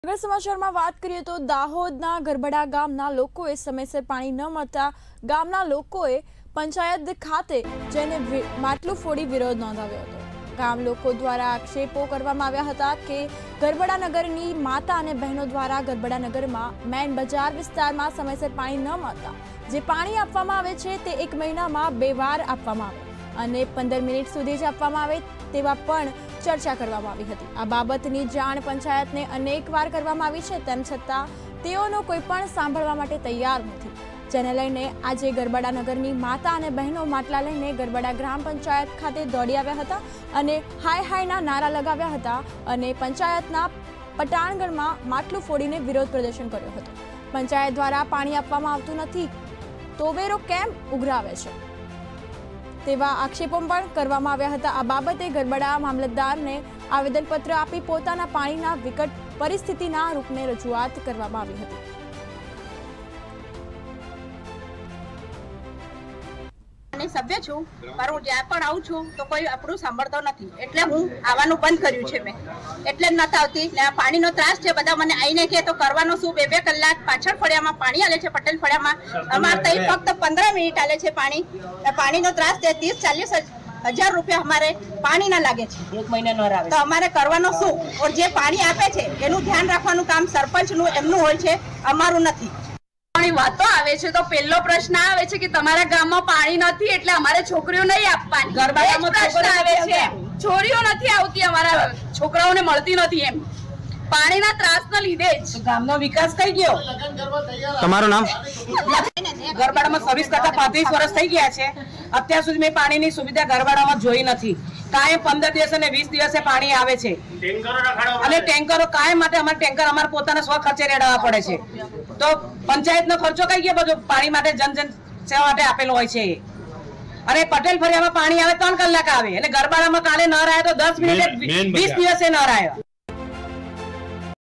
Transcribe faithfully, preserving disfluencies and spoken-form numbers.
આગળ સમાચારમાં વાત કરીએ તો દાહોદના ગરબડા ગામના લોકોએ સમયસર પાણી ન મળતા ગામના લોકોએ પંચાયત ખાતે જઈને માટલું ફોડી વિરોધ નોંધાવ્યો હતો। ગામ લોકો દ્વારા આક્ષેપો કરવામાં આવ્યા હતા કે ગરબડા નગરની માતા અને બહેનો દ્વારા ગરબડા નગરમાં મેન બજાર વિસ્તારમાં સમયસર પાણી ન મળતા જે પાણી આપવામાં આવે છે તે એક મહિનામાં બે વાર આપવામાં આવે અને પંદર મિનિટ સુધી જ આપવામાં આવે તેવા પણ ચર્ચા કરવામાં આવી હતી। આ બાબતની જાણ પંચાયતને અનેક વાર કરવામાં આવી છે, તેમ છતાં તેઓનો કોઈ પણ સાંભળવા માટે તૈયાર નથી, જેને લઈને આજે ગરબડા નગરની માતા અને બહેનો માટલા લઈને ગરબડા ગ્રામ પંચાયત ખાતે દોડી આવ્યા હતા અને હાય હાયના નારા લગાવ્યા હતા અને પંચાયતના પટાણગઢમાં માટલું ફોડીને વિરોધ પ્રદર્શન કર્યો હતો। પંચાયત દ્વારા પાણી આપવામાં આવતું નથી તો વેરો કેમ ઉઘરાવે છે તેવા આક્ષેપો પણ કરવામાં આવ્યા હતા। આ બાબતે ગરબડા મામલતદારને આવેદનપત્ર આપી પોતાના પાણીના વિકટ પરિસ્થિતિના રૂપને રજૂઆત કરવામાં આવી હતી। સભ્ય છું, પણ હું જ્યાં પણ આવું છું તો કોઈ આપણું સાંભળતો નથી, એટલે હું આવવાનું બંધ કર્યું છે મેં, એટલે જ નથી આવતી ને આ પાણીનો ત્રાસ છે। બધા મને આવીને કહે તો કરવાનો શું, બે બે કલાક પાછળ ફળિયામાં પાણી આલે છે, પટેલ ફળિયામાં અમારે ત્યાં ફક્ત પંદર મિનિટ આલે છે પાણી। પાણીનો ત્રાસ છે, ત્રીસ ચાલીસ હજાર રૂપિયા અમારે પાણી ના લાગે છે, એક મહિના ન આવે તો અમારે કરવાનો શું? और જે પાણી આપે છે એનું ધ્યાન રાખવાનું કામ સરપંચનું એમનું હોય છે, અમારું નથી। વાતો આવે છે તો પહેલો પ્રશ્ન આવે છે કે તમારા ગામમાં પાણી નથી એટલે અમારે છોકરીઓ નહીં આપવાની। ગરબામાં પ્રશ્ન આવે છે, છોરીઓ નથી આવતી, અમારા છોકરાઓને મળતી નથી, એમ પાણીના ત્રાસના લીધે જ ગામનો વિકાસ થઈ ગયો। તમારું નામ? ગરબાડામાં સર્વિસ કરતા પાંત્રીસ વર્ષ થઈ ગયા છે, અત્યાર સુધી મેં પાણીની સુવિધા ગરબાડામાં જોઈ નથી। કાયમ પંદર દિવસ અને વીસ દિવસે પાણી આવે છે અને ટેન્કરો કાયમ માટે અમારે ટેન્કર અમારા પોતાના સ્વ ખર્ચે રેડાવવા પડે છે, તો પંચાયતનો ખર્ચો કઈ ગયો બધો પાણી માટે જન જન સેવા માટે આપેલો હોય છે। અને પટેલ ફળિયામાં પાણી આવે ત્રણ કલાક આવે અને ગરબાડામાં કાલે ન રાય તો દસ મિનિટ વીસ દિવસે ન રાય।